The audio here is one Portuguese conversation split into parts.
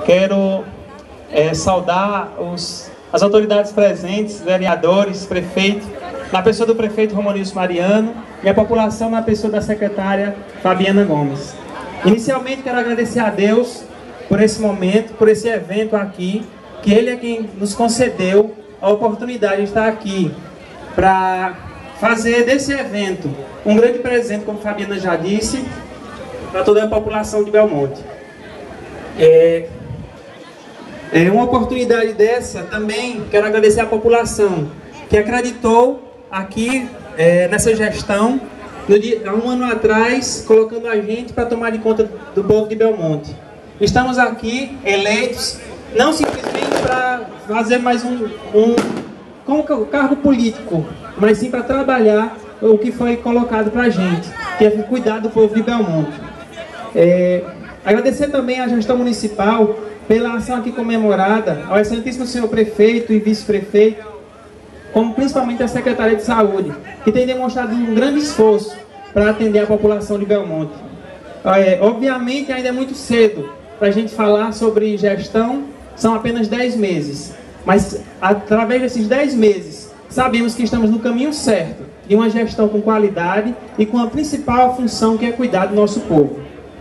Quero saudar as autoridades presentes, vereadores, prefeito, na pessoa do prefeito Romanilson Mariano e a população na pessoa da secretária Fabiana Gomes. Inicialmente quero agradecer a Deus por esse momento, por esse evento aqui, que Ele é quem nos concedeu a oportunidade de estar aqui para fazer desse evento um grande presente, como Fabiana já disse, para toda a população de Belmonte. Uma oportunidade dessa também quero agradecer à população que acreditou aqui nessa gestão há um ano atrás, colocando a gente para tomar de conta do povo de Belmonte. Estamos aqui eleitos não simplesmente para fazer mais com o cargo político, mas sim para trabalhar o que foi colocado para a gente, que é cuidar do povo de Belmonte. Agradecer também à gestão municipal pela ação aqui comemorada, ao excelentíssimo senhor prefeito e vice-prefeito, como principalmente a secretária de saúde, que tem demonstrado um grande esforço para atender a população de Belmonte. Obviamente ainda é muito cedo para a gente falar sobre gestão, são apenas 10 meses, mas através desses 10 meses sabemos que estamos no caminho certo de uma gestão com qualidade e com a principal função, que é cuidar do nosso povo.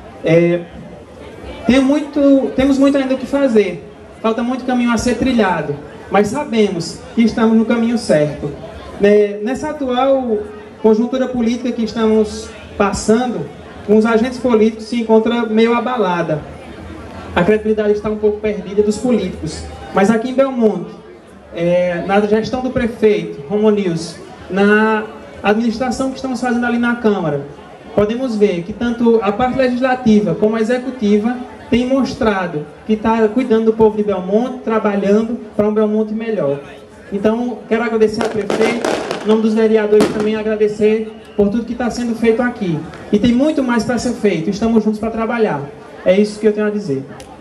Temos muito ainda o que fazer, falta muito caminho a ser trilhado, mas sabemos que estamos no caminho certo. Nessa atual conjuntura política que estamos passando, os agentes políticos se encontram meio abalada. A credibilidade está um pouco perdida dos políticos, mas aqui em Belmonte, na gestão do prefeito Romanilson, na administração que estamos fazendo ali na Câmara, podemos ver que tanto a parte legislativa como a executiva tem mostrado que está cuidando do povo de Belmonte, trabalhando para um Belmonte melhor. Então, quero agradecer ao prefeito, em nome dos vereadores também agradecer por tudo que está sendo feito aqui. E tem muito mais para ser feito, estamos juntos para trabalhar. É isso que eu tenho a dizer.